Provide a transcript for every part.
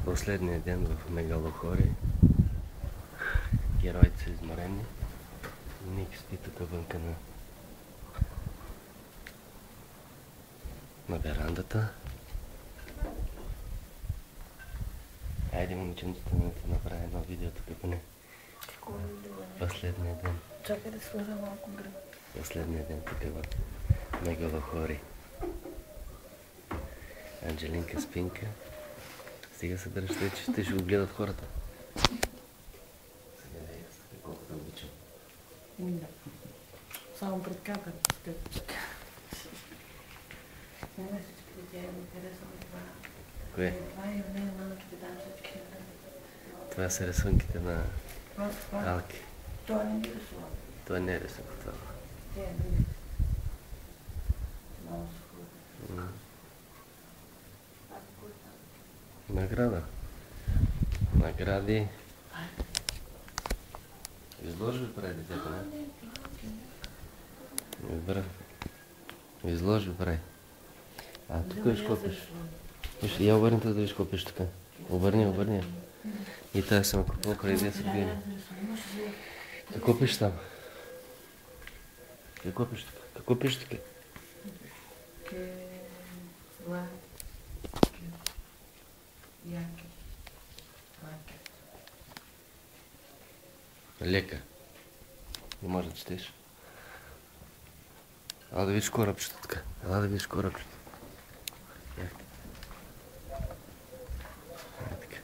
Последният ден в Мегалохори. Героите са изморени. Ник спи тук вънка на верандата. Айде, момиченцата, да ти направя едно видео тук, поне. Какво видео? Последния ден. Чакай да сложа малко гръм. Последния ден тук в Мегалохори. Анджелинка спинка. Сега се дръжте, че ще го гледат хората. Сега да я стъпя колкото обичам. Да. Само пред камерата стъпчка. Не ме всички тя ми харесва това. Кое? Това е не малките дамчечки. Това са рисунките на Алки. Това не ги рисува. Това не е рисунка, това. Те е други. Много са хубави. Награда. Награди. Изложи ли прави детето, не? Добре. Изложи ли прави. А, тук виж какво пише. Виж, я обърни да виж какво пише така. Обърни. И тази съм купил край 10 години. Какво пише там? Какво пише така? Лека. Не може да четеш. Ела да видиш корабчето така. Ела да видиш корабчето. Така.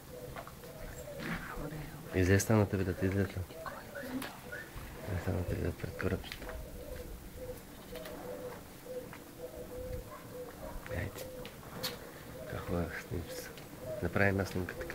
Излез там на те видят, излез там. Излез там на те видят пред корабчето. Айде. Какво е снимчица? Направи една снимка така.